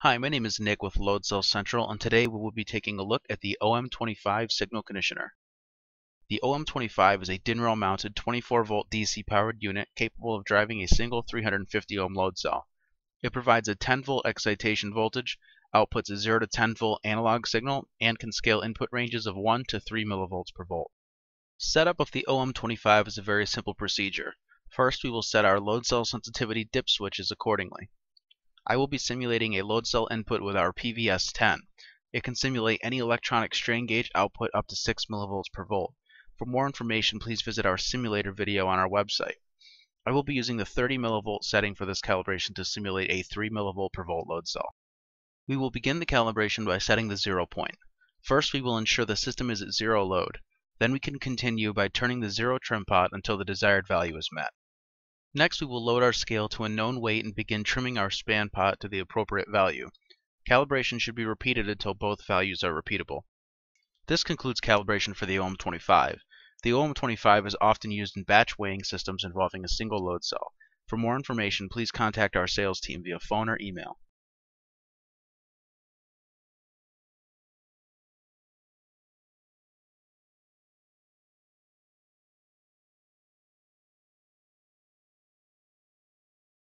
Hi, my name is Nick with Load Cell Central, and today we will be taking a look at the OM25 signal conditioner. The OM25 is a DIN-rail mounted 24-volt DC powered unit capable of driving a single 350 ohm load cell. It provides a 10-volt excitation voltage, outputs a 0 to 10-volt analog signal, and can scale input ranges of 1 to 3 millivolts per volt. Setup of the OM25 is a very simple procedure. First, we will set our load cell sensitivity dip switches accordingly. I will be simulating a load cell input with our PVS-10. It can simulate any electronic strain gauge output up to 6 millivolts per volt. For more information, please visit our simulator video on our website. I will be using the 30 millivolt setting for this calibration to simulate a 3 millivolt per volt load cell. We will begin the calibration by setting the 0 point. First, we will ensure the system is at 0 load. Then we can continue by turning the 0 trim pot until the desired value is met. Next, we will load our scale to a known weight and begin trimming our span pot to the appropriate value. Calibration should be repeated until both values are repeatable. This concludes calibration for the OM25. The OM25 is often used in batch weighing systems involving a single load cell. For more information, please contact our sales team via phone or email.